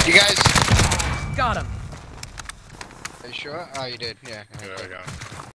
You guys... Got him. Are you sure? Oh, you did. Yeah. Yeah, I got it.